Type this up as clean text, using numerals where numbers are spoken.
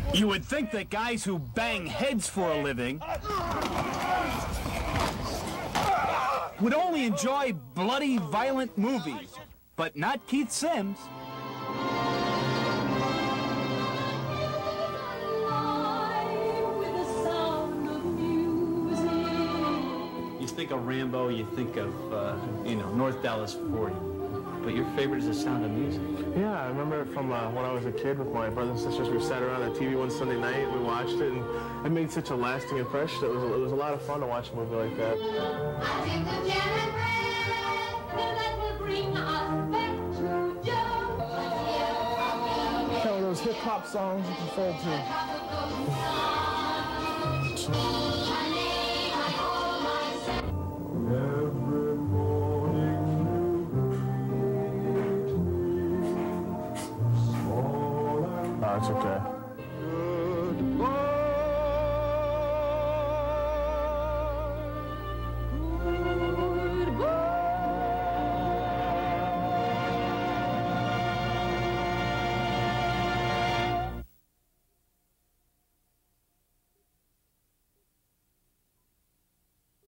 You would think that guys who bang heads for a living would only enjoy bloody, violent movies, but not Keith Sims. You think of Rambo, you think of, North Dallas 40. But your favorite is The Sound of Music. Yeah, I remember it from when I was a kid with my brothers and sisters. We sat around the TV one Sunday night, we watched it, and it made such a lasting impression. It was a lot of fun to watch a movie like that. I think the jam and bread that will bring us back to Joe. Kind of those hip-hop songs you can fold to. Oh, it's okay.